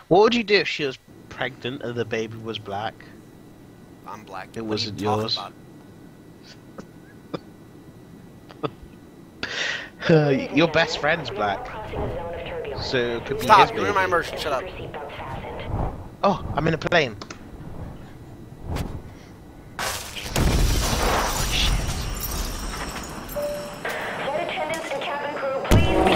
What would you do if she was pregnant and the baby was black? I'm black. It What wasn't are you talking yours. about? Your best friend's black. So it could be Stop! his You're in my baby. immersion. Shut up. Oh, I'm in a plane. Flight attendants and cabin crew, please.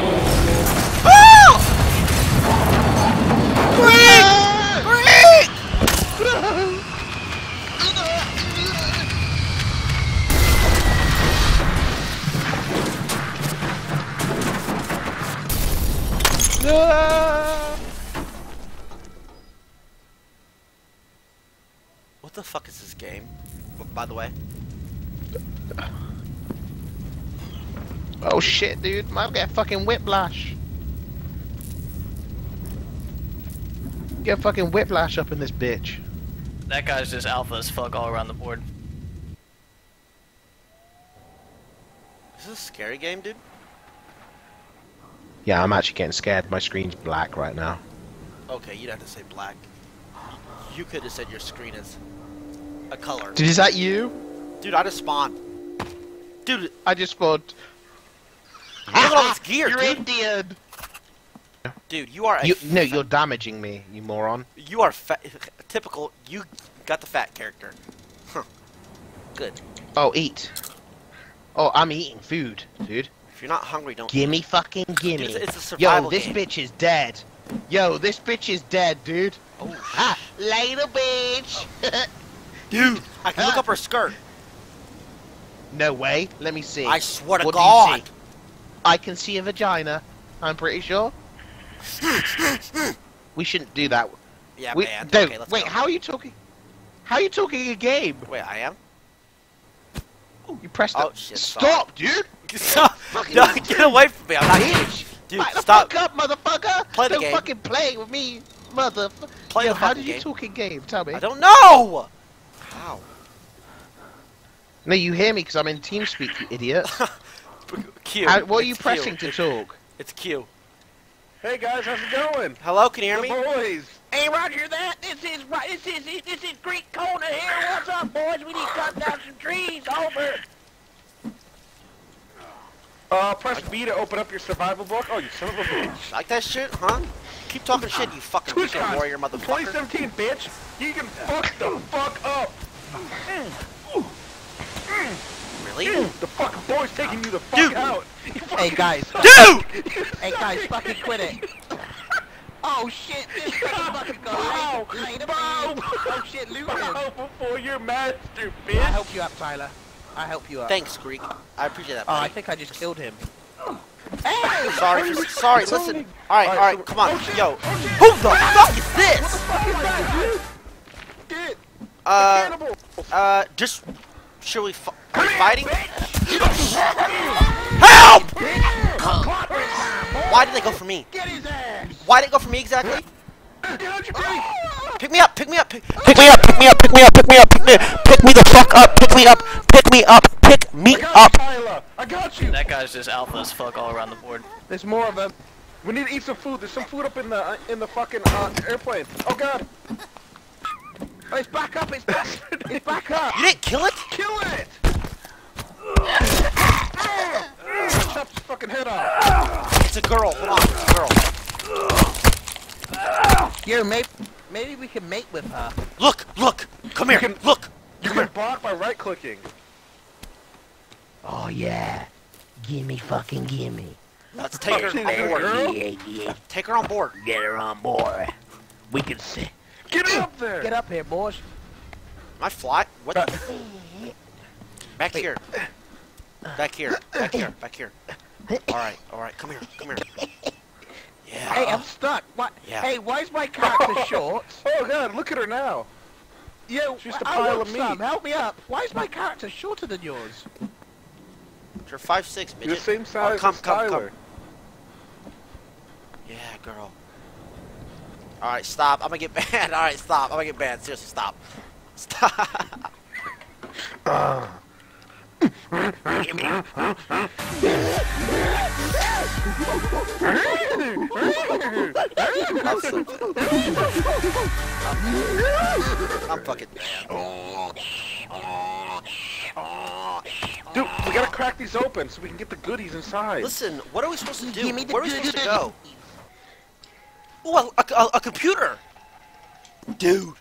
What the fuck is this game? By the way. Oh shit, dude. Might get fucking whiplash. Get fucking whiplash up in this bitch. That guy's just alpha as fuck all around the board. Is this a scary game, dude? Yeah, I'm actually getting scared. My screen's black right now. Okay, you'd have to say black. You could have said your screen is a color. Dude, is that you? Dude, I just spawned. Dude, I just spawned. look at all this gear, You're dude. Indian. Dude, you are a No, you're damaging me, you moron. you are typical. You got the fat character. Huh. Good. Oh, eat. Oh, I'm eating food, dude. If you're not hungry, don't. Gimme fucking gimme. Dude, it's a survival Yo, this game. bitch is dead. Yo, this bitch is dead, dude. Oh, Ah, later, bitch. dude, I can look up her skirt. No way. Let me see. I swear to What do you God. see? I can see a vagina. I'm pretty sure. We shouldn't do that. Yeah, We, man. don't. Okay, let's Wait, go. how are you talking? How are you talking a game? Wait, I am. You pressed Oh, it. shit, Stop, dude. Stop! Fucking No, get away from me! I'm not Bitch. Dude, Back the stop! fuck up, motherfucker. Play the Don't game. fucking play with me, motherfucker. Play Yo, the how fucking did you game. talk in game? Tell me. I don't know. How? No, you hear me because I'm in TeamSpeak, you idiot. Q. What are you It's pressing Q. to talk? It's Q. Hey guys, how's it going? Hello, can you hear The me? boys. Hey, Roger that. This is Greek Kona here. What's up, boys? We need to cut down some trees. Over. Press B to open up your survival book. Oh, you son of a bitch. Like that shit, huh? Keep talking shit, you fucking Twitch weekend warrior motherfucker. 2017, bitch. You can fuck the fuck up. Really? The fucking boy's taking you the fuck Dude. out. Hey, guys. Dude! Hey, guys, fucking quit it. Oh, shit. This fucking go. Bow. Later, Bow. man. Oh, shit, loot him. Bow before your master, I bitch. help you up, Tyler. I help you up. Thanks, Greek. I appreciate that. Oh, I buddy. think I just killed him. Hey! Sorry, listen. Alright, Alright, come on. oh, shit. Yo. Oh, shit. Who the fuck is this? Fuck is that, dude? Get. Cannibal. Just... Should we are we fighting? Help! Why did they go for me? Get his ass! Why did it go for me exactly? Get out your face. Pick me up, pick me up, pick me up, pick me up, pick me up, pick me up, pick me the fuck up, pick me up, pick me up, pick me I got up. you, Tyler. I got you. That guy's just alpha as fuck all around the board. There's more of them. We need to eat some food. There's some food up in the fucking airplane. Oh god. Oh, it's back up. It's back. It's back up. You didn't kill it? Kill it. Chop his fucking head off. It's a girl, hold on, it's a girl. Yo, maybe we can mate with her. Look, come here, can- look. You can block by right-clicking. Oh, yeah. Gimme fucking gimme. Let's take her Fucking on board. girl. Yeah. Take her on board. Get her on board. We can sit. Get up there. Get up here, boys. Am I fly? What the? Back here. Back here, back here, back here. Alright, come here. Yeah. Hey, I'm stuck. What? Yeah. Hey, why is my character short? Oh god, look at her now. Yo, She's a I pile want of meat. some. Help me up. Why is my character shorter than yours? You're 5'6", midget. You're the same size come, as come. Tyler. Yeah, girl. Alright, stop. I'm gonna get banned. Alright, stop. I'm gonna get banned. Seriously, stop. Stop. I'm fucking mad. Dude, we gotta crack these open so we can get the goodies inside. Listen, what are we supposed to do? Give me the Where are we supposed to go? goodies. Ooh, a computer! Dude.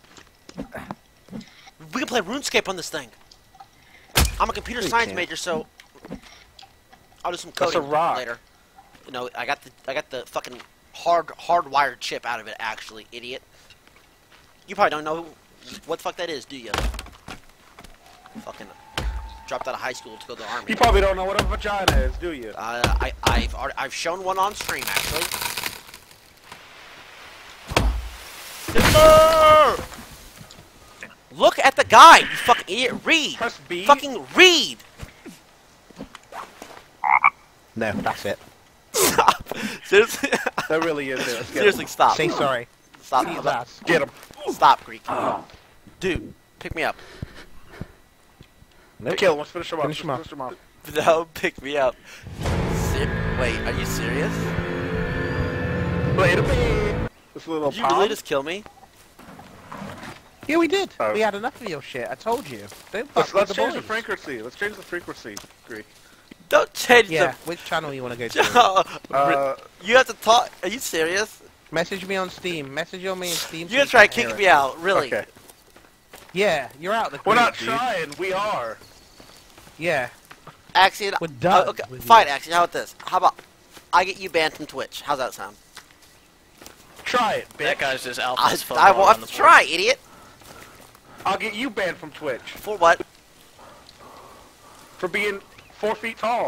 We can play RuneScape on this thing. I'm a computer science major, so I'll do some That's coding a rock. later. You know, I got the fucking hardwired chip out of it, actually, idiot. You probably don't know what the fuck that is, do you? Fucking dropped out of high school to go to the army. You probably don't know what a vagina is, do you? I've shown one on stream, actually. Timber! Look at the guy, you fucking idiot. Read! Press B. Fucking read! No, that's it. Stop. Seriously? That really is it. Let's get Seriously, stop. Say sorry. Stop. Get him. Stop, Greek. Dude, pick me up. Nope. Kill him. Let's finish him off. Finish him off. Finish him off. No, pick me up. Wait, are you serious? Wait a minute. This little Did you really just kill me? Yeah, we did. Oh. We had enough of your shit. I told you. Don't fuck Let's with change the boys. frequency. Let's change the frequency, Greek. Don't change Yeah, which channel you want to go to? the... you have to talk... Are you serious? Message me on Steam. Message on me on Steam. You're gonna try to kick me out, really? Okay. Yeah, you're out the We're group, not dude. trying. We are. Yeah. Axion, We're done okay, with fine, you. Axion, how about this? How about I get you banned from Twitch? How's that sound? Try it, That bitch. guy's just alpha I as fuck won't all have around to the try, idiot. I'll get you banned from Twitch For what? for being 4 feet tall.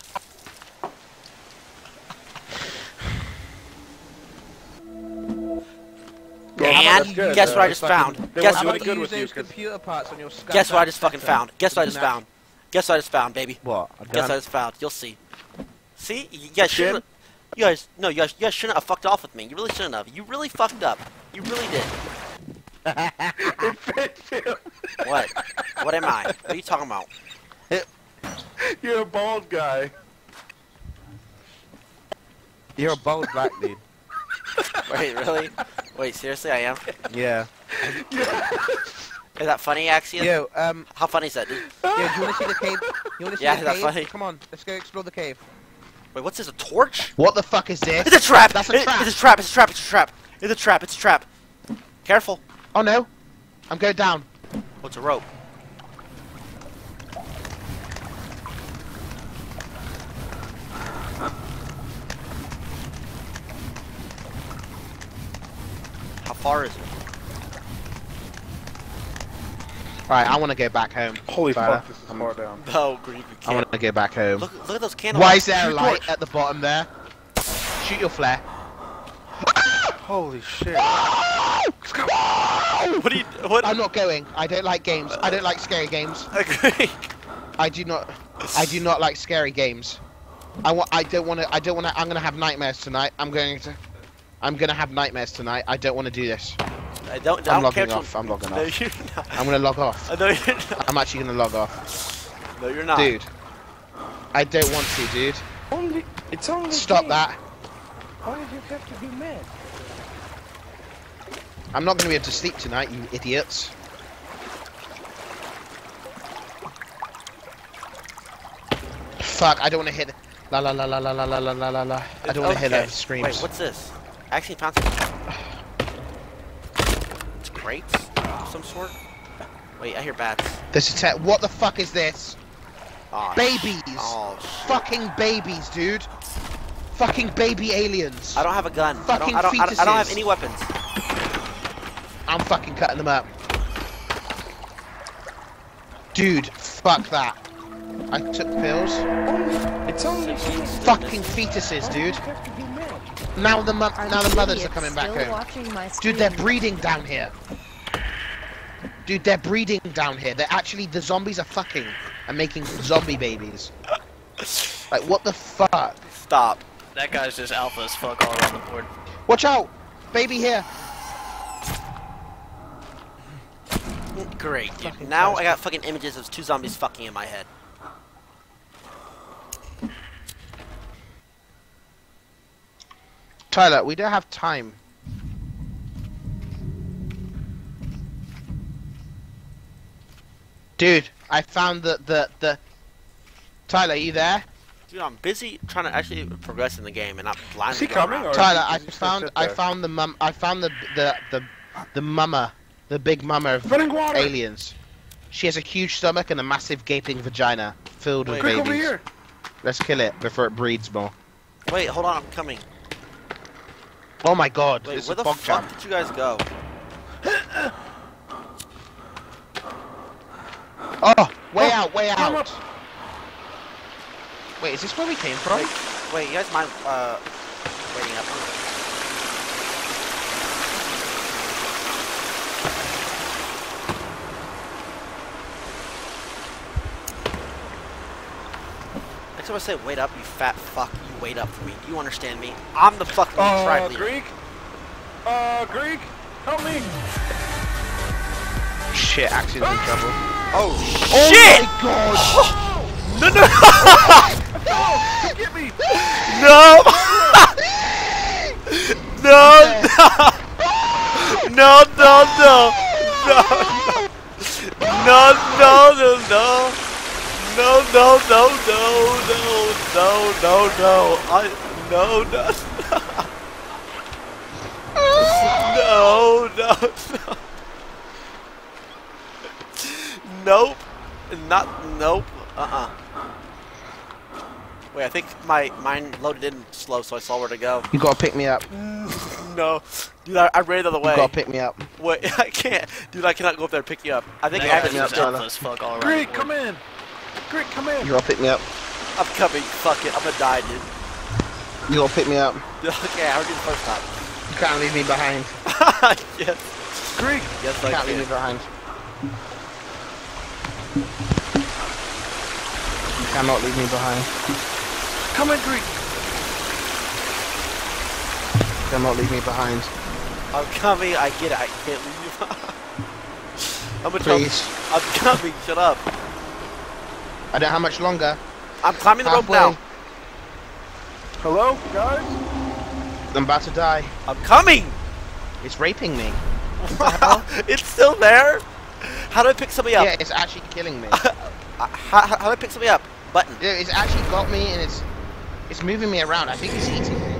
And that's good, guess what I though. just found? They Guess want How what? really about good you with use you, those 'cause- computer parts on your scum Guess what I bag just fucking center? found? Guess what I just Nah. found? Guess what I just found, baby? What? Guess what I just found? You'll see. See? You guys shouldn't. You guys shouldn't have fucked off with me. You really shouldn't have. You really fucked up. You really did. It fits him. What? What am I? What are you talking about? You're a bald guy. You're a bold black dude. Wait, really? Wait, seriously, I am? Yeah. Is that funny, Axiom? Yo, How funny is that, dude? yo, do you want to see the cave? You want to see Yeah, the that's cave? funny. Come on, let's go explore the cave. Wait, what's this? A torch? What the fuck is this? It's a trap! That's a trap. It's a trap! It's a trap! It's a trap! It's a trap! It's a trap! Careful! Oh no, I'm going down. Oh, it's a rope. How far is it? Right, I want to go back home. Holy Fella. fuck, this is far down. No, Greek, we I can't. want to go back home. Look at those candles. Why is there a Shoot light torch. at the bottom there? Shoot your flare. Holy shit. What are you? What? I'm not going. I don't like games. I don't like scary games. Greek. I do not like scary games. I don't want to. I'm gonna have nightmares tonight. I'm gonna have nightmares tonight. I don't want to do this. I don't I'm care logging to- off. I'm logging No, off. you're not. I'm gonna log off. No, you're not. I'm actually gonna log off. No, you're not. Dude. I don't want to, dude. It's only Stop that. Why did you have to be mad? I'm not gonna be able to sleep tonight, you idiots. Fuck, I don't want to hit. La la la la la la la la la la la. I don't want to hear Okay. those screams. Wait, what's this? I actually found something. It's crates of some sort. Wait, I hear bats. This is what the fuck is this? Oh, Babies! Oh, shit. Fucking babies, dude! Fucking baby aliens! I don't have a gun. Fucking I don't have fetuses. any weapons. I'm fucking cutting them up. Dude, fuck that. I took pills. It's only Fucking fetuses, dude. have to be mad. Now the mothers are coming back home. Watching my Dude, they're breeding down here. Dude, they're breeding down here. They're actually, the zombies are fucking and making zombie babies. Like, what the fuck? Stop. That guy's just alpha as fuck all around the board. Watch out! Baby here! Great, dude. Fucking Now Christ. I got fucking images of two zombies fucking in my head. Tyler, we don't have time. Dude, I found the Tyler, are you there? Dude, I'm busy trying to actually progress in the game and not blindly Is he go coming, around. or- Tyler, is I he just gonna sit there? found the mama, the big mama of Running water. aliens. She has a huge stomach and a massive gaping vagina filled with Wait. Quick, babies. over here. Let's kill it before it breeds more. Wait, hold on, I'm coming. Oh my god, Wait, it's where a the bog fuck jump. did you guys go? Oh, way out, way Come out. up. Wait, is this where we came from? Wait, you guys mind waiting up? Next time I say wait up, you fat fuck, you wait up for me. Do you understand me? I'm the fucking tribe leader. Greek. Greek, help me. Shit, Axe's in trouble. Oh, Oh shit! my god! No, no, Oh, get me. no! No, no, no, no, no, no, no, no, no. No, no, no, no, no, no, no, no. No, no. No, no, no. Nope. Nope. Wait, I think mine loaded in slow, so I saw where to go. You gotta pick me up. No. Dude, I ran the other way. You gotta pick me up. Wait, I can't. Dude, I cannot go up there and pick you up. I think They I got me actually up, alpha Tyler. as fuck all around Greek, the board. come in. Greek, come in. You gotta pick me up. I'm coming. Fuck it. I'm gonna die, dude. You gotta pick me up. Okay, I heard you the first time. You can't leave me behind. Yes. Greek. Yes, You I can't leave can. me behind. You cannot leave me behind. Come in, Greek. You cannot leave me behind. I'm coming. I get it. I can't leave you. I'm gonna Please. I'm coming. Shut up. I don't know how much longer. I'm climbing the rope Halfway. now. Hello, guys. I'm about to die. I'm coming. It's raping me. It's still there. How do I pick somebody up? Yeah, it's actually killing me. How do I pick somebody up? Button. Yeah, it's actually got me and it's moving me around. I think it's eating me.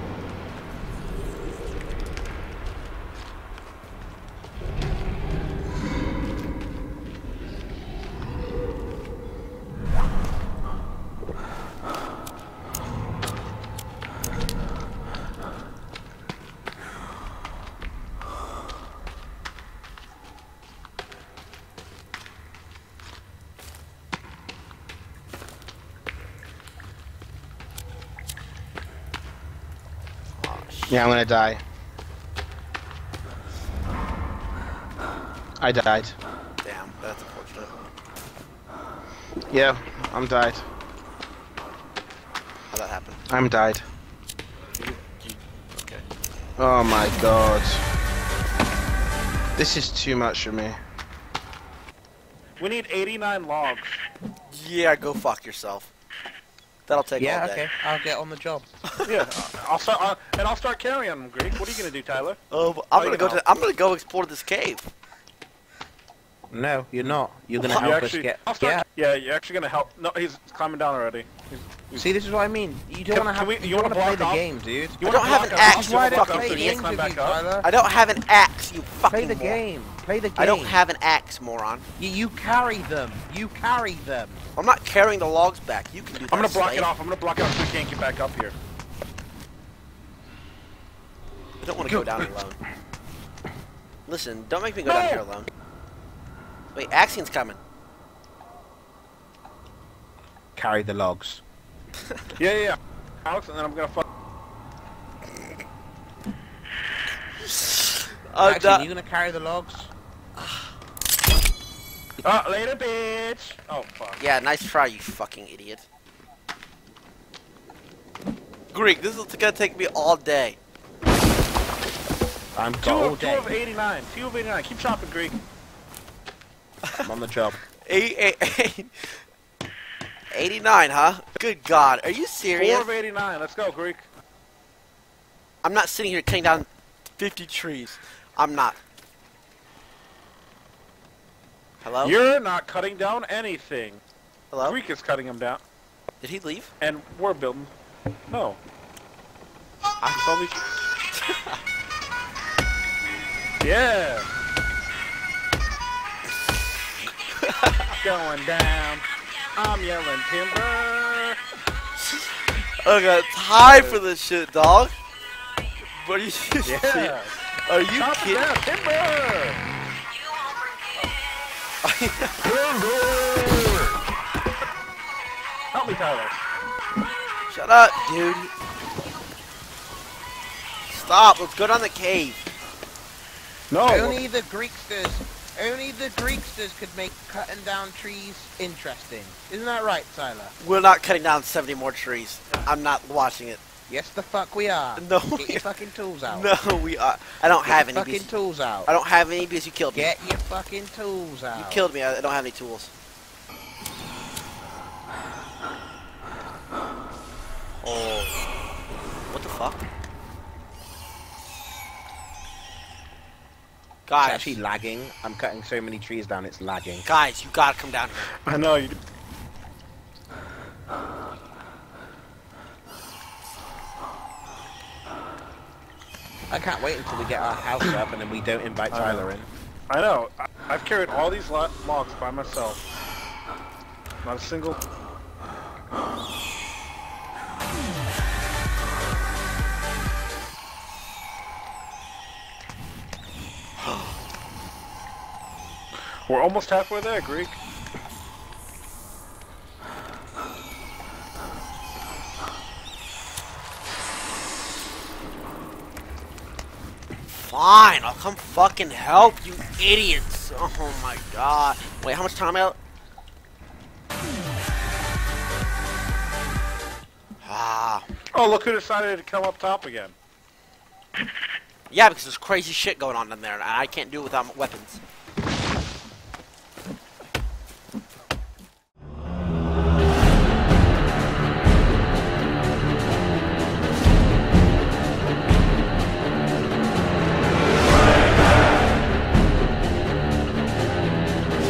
Yeah, I'm gonna die. I died. Damn, that's unfortunate. Yeah, I'm died. How'd that happen? I'm died. Okay. Oh my god. This is too much for me. We need 89 logs. Yeah, go fuck yourself. That'll take all day. I'll get on the job. Yeah, I'll start, and I'll start carrying them, Greek. What are you gonna do, Tyler? I'm you gonna go know. I'm gonna go explore this cave. No, you're not. You're gonna What? help us actually, get. I'll start, Yeah. yeah, you're actually gonna help. No, he's climbing down already. See, this is what I mean. You don't Can- want to can have. we- You you don't wanna want to play block the off? game, dude. You I don't have an axe, you fucking so you idiot. can climb back up. I don't have an axe, you fucking Play the moron. game. Play the game. I don't have an axe, moron. You carry them. You carry them. I'm not carrying the logs back. You can do that. I'm gonna block slave. it off. I'm gonna block it off so we can't get back up here. I don't want to go down alone. Listen, don't make me go down here alone. Wait, Axian's coming. Carry the logs. Yeah. Alex, and then I'm gonna fuck. Actually, you gonna carry the logs? Oh, later, bitch. Oh, fuck. Yeah, nice try, you fucking idiot. Greek, this is gonna take me all day. I'm Two all of day. 89. 2 of 89. Keep chopping, Greek. I'm on the job. 89, huh? Good God, are you 4 serious? of 89. Let's go, Greek. I'm not sitting here cutting down 50 trees. I'm not. Hello? You're not cutting down anything. Hello? Greek is cutting them down, Did he leave? and we're building. No. It's only... Yeah. Going down. I'm yelling timber. I got time for this shit, dog. What are you? Yeah. Are you Chop it kidding? down, timber. Help me, Tyler. Shut up, dude. Stop. Let's go down the cave. No. Only the Greeksters could make cutting down trees interesting. Isn't that right, Tyler? We're not cutting down 70 more trees. I'm not watching it. Yes, the fuck we are. No, Get your fucking tools out. No, we are. I don't have Get any. your fucking tools out. I don't have any because you killed me. Get your fucking tools out. You killed me. I don't have any tools. Oh. What the fuck? It's Guys. actually lagging. I'm cutting so many trees down, it's lagging. Guys, you gotta come down here. I know you. I can't wait until we get our house up and then we don't invite Tyler in. I know. I've carried all these logs by myself. Not a single. We're almost halfway there, Greek. Fine, I'll come fucking help you idiots. Oh my god. Wait, how much time out? Ah. Oh, look who decided to come up top again. Yeah, because there's crazy shit going on in there, and I can't do it without weapons.